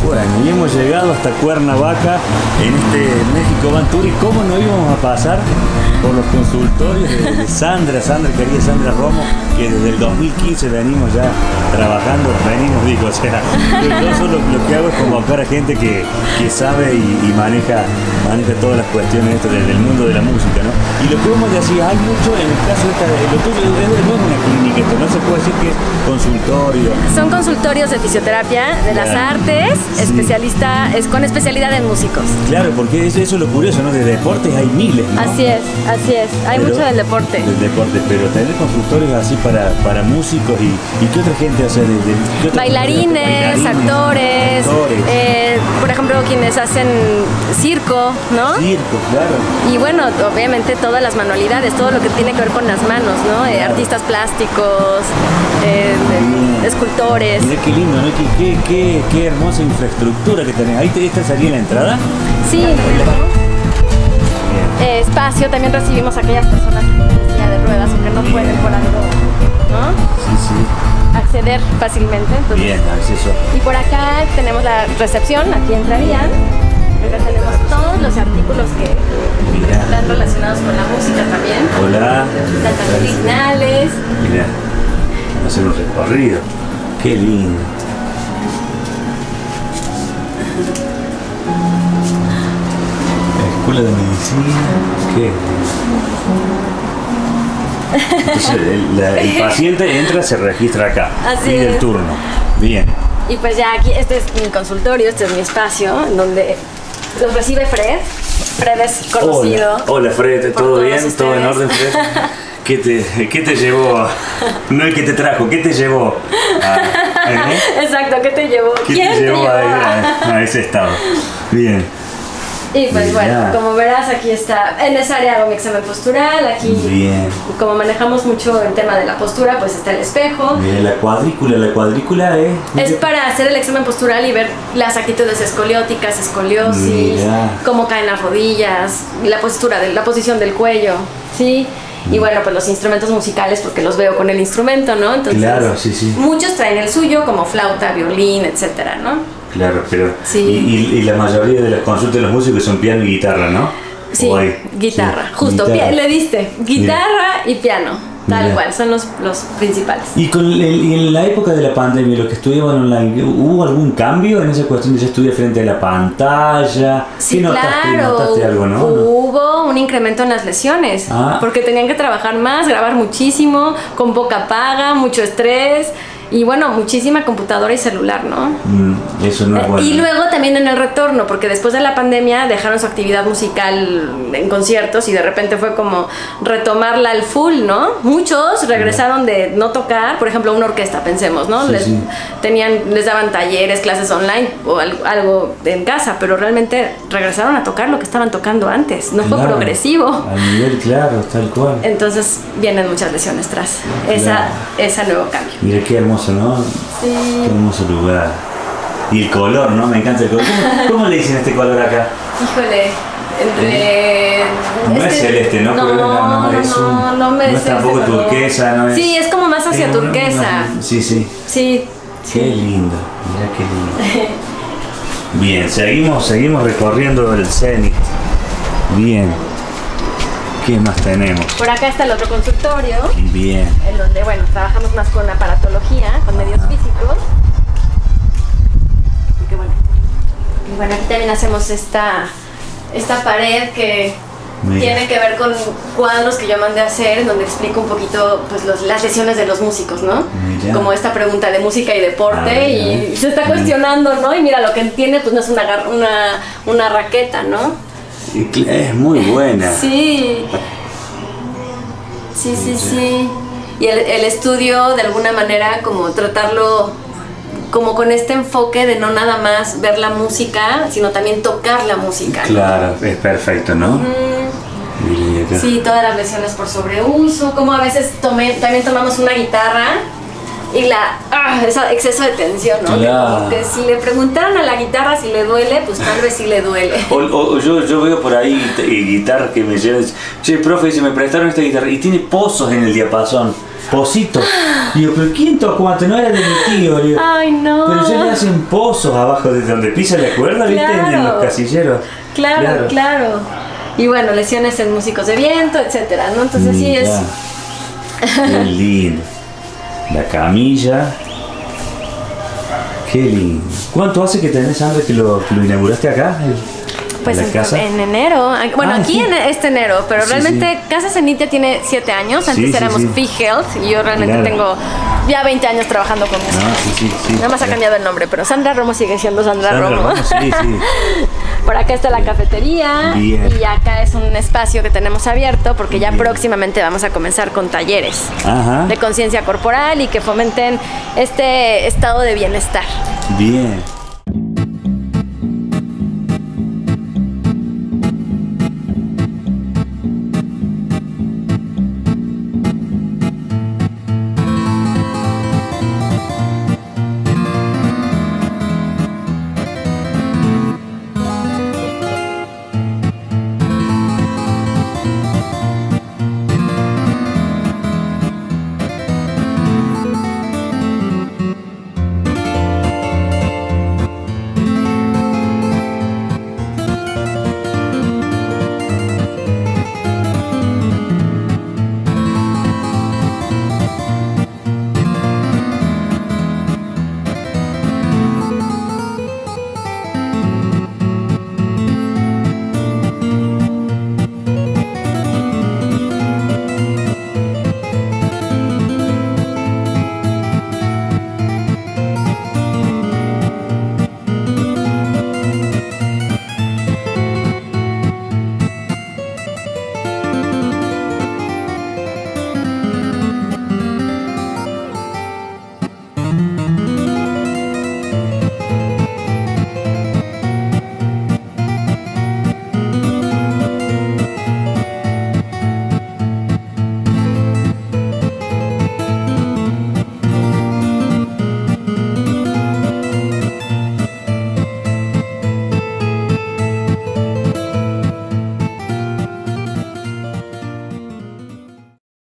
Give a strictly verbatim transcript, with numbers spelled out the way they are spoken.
Bueno, y hemos llegado hasta Cuernavaca en este México Band Tour. ¿Y cómo no íbamos a pasar por los consultorios de, de Sandra, Sandra, querida Sandra Romo, que desde el dos mil quince venimos ya trabajando, venimos, digo, o sea, yo solo lo que hago es convocar a gente que, que sabe y, y maneja, maneja todas las cuestiones esto del, del mundo de la música, ¿no? Y lo que vos decís, hay mucho en el caso de esta, lo tuyo es, no es una clínica, esto no se puede decir que es consultorio. Son consultorios de fisioterapia, de las claro. artes, sí. especialista, es con especialidad en músicos. Claro, porque eso, eso es lo curioso, ¿no? De deportes hay miles, ¿no? Así es, así es, hay pero, mucho del deporte. Del deporte, pero tener consultorios así para, para músicos y, y ¿qué otra gente hace? De, de, Bailarines, Bailarines, actores, actores. Eh, por ejemplo, quienes hacen circo, ¿no? Circo, claro. Y bueno, obviamente todas las manualidades, todo lo que tiene que ver con las manos, ¿no? Eh, claro. Artistas plásticos, eh, eh, escultores. Mira qué lindo, ¿no? Qué, qué, qué, qué hermosa infraestructura que tenés. ¿Ahí te, esta sería la entrada? Sí. Eh, espacio, también recibimos a aquellas personas en silla de ruedas o que no pueden por algo, ¿no? Sí, sí. Acceder fácilmente. Entonces, bien, acceso. Y por acá tenemos la recepción, aquí entrarían. Acá tenemos todos los artículos que Mira. están relacionados con la música también. Hola. Las originales. Mira, vamos a hacer un recorrido. Qué lindo. Escuela de medicina. ¿Qué? Entonces el, la, el paciente entra, se registra acá. Así pide es. el turno. Bien. Y pues ya aquí, este es mi consultorio, este es mi espacio, en donde los recibe Fred. Fred es conocido. Hola, Hola Fred, ¿todo bien? Ustedes. ¿Todo en orden, Fred? ¿Qué te, ¿Qué te llevó? No el que te trajo, ¿qué te llevó? A, ¿eh? Exacto, ¿qué te llevó? ¿Qué ¿Quién te llevó te a, a, a ese estado? Bien. Y pues Bien. bueno, como verás aquí está, en esa área hago mi examen postural, aquí Bien. como manejamos mucho el tema de la postura, pues está el espejo. Bien, la cuadrícula, la cuadrícula es... Es para hacer el examen postural y ver las actitudes escolióticas, escoliosis, Mira. cómo caen las rodillas, la postura, de, la posición del cuello, ¿sí? Y bueno, pues los instrumentos musicales, porque los veo con el instrumento, ¿no? Entonces, claro, sí, sí. Muchos traen el suyo, como flauta, violín, etcétera, ¿no? Claro, pero... Sí. Y, y, y la mayoría de las consultas de los músicos son piano y guitarra, ¿no? Sí, guitarra, sí, justo, guitarra. Le diste, guitarra Mira. y piano, tal Mira. cual, son los, los principales. Y con el, en la época de la pandemia, los que estudiaban online, ¿hubo algún cambio en esa cuestión de ya estudiar frente a la pantalla? Sí, ¿Qué notaste? claro, ¿Notaste algo, no? Hubo un incremento en las lesiones, ah. porque tenían que trabajar más, grabar muchísimo, con poca paga, mucho estrés. Y bueno, muchísima computadora y celular, ¿no? Mm, eso no es bueno. Y luego también en el retorno, porque después de la pandemia dejaron su actividad musical en conciertos y de repente fue como retomarla al full, ¿no? Muchos regresaron de no tocar, por ejemplo, una orquesta, pensemos, ¿no? Sí, les, sí. Tenían, les daban talleres, clases online o algo, algo en casa, pero realmente regresaron a tocar lo que estaban tocando antes. No claro, fue progresivo. Al nivel, claro, tal cual. Entonces vienen muchas lesiones tras esa, claro. ese nuevo cambio. Mira qué hermoso, ¿no? Sí. Qué hermoso lugar. Y el color, ¿no? Me encanta el color. ¿Cómo, cómo le dicen este color acá? Híjole, entre... No este... es celeste, ¿no? No, Pero no, no, es, un, no, no, me no es tampoco turquesa, ¿no? Es, sí, es como más hacia es turquesa. Una, una, sí, sí. Sí. Qué lindo, mira qué lindo. Bien, seguimos, seguimos recorriendo el Zenit. Bien. ¿Qué más tenemos? Por acá está el otro consultorio. Bien. En donde, bueno, trabajamos más con aparatología, con medios físicos. Y que bueno. Y bueno, aquí también hacemos esta, esta pared que Mira. tiene que ver con cuadros que yo mandé a hacer, en donde explico un poquito pues, los, las lesiones de los músicos, ¿no? Mira. Como esta pregunta de música y deporte, ah, y se está cuestionando, ¿no? Y mira, lo que entiende pues no es una, una, una raqueta, ¿no? Es muy buena. Sí. Sí, sí, sí. Y el, el estudio, de alguna manera, como tratarlo como con este enfoque de no nada más ver la música, sino también tocar la música. Claro, ¿no? Es perfecto, ¿no? Mm. Sí, todas las lesiones por sobreuso, como a veces tomé, también tomamos una guitarra y la ah, ese exceso de tensión, ¿no? Claro. Que, como que si le preguntaran a la guitarra si le duele, pues tal vez sí le duele. O, o yo, yo veo por ahí guitarras que me llevan, che, profe, dice, me prestaron esta guitarra y tiene pozos en el diapasón, pozitos. Y yo, pero ¿quién tocó antes? No era de mi tío. Digo, ay, no. Pero ya le hacen pozos abajo de donde pisa la cuerda, ¿viste? Claro. En los casilleros. Claro, claro, claro. Y bueno, lesiones en músicos de viento, etcétera, ¿no? Entonces sí es... Qué lindo. La camilla. Qué lindo. ¿Cuánto hace que tenés, Sandra, que lo, que lo inauguraste acá? El, pues en, la en, casa? en enero. Bueno, ah, aquí sí. en este enero, pero sí, realmente sí. Casa Cenitia tiene siete años. Antes sí, sí, éramos sí. Fig Health y yo realmente claro. tengo ya veinte años trabajando con música. No, sí, sí, sí, Nada más claro. ha cambiado el nombre, pero Sandra Romo sigue siendo Sandra, Sandra Romo. Romo, sí, sí. Por acá está la cafetería. Bien. Y acá es un espacio que tenemos abierto porque ya Bien. próximamente vamos a comenzar con talleres Ajá. de conciencia corporal y que fomenten este estado de bienestar. Bien.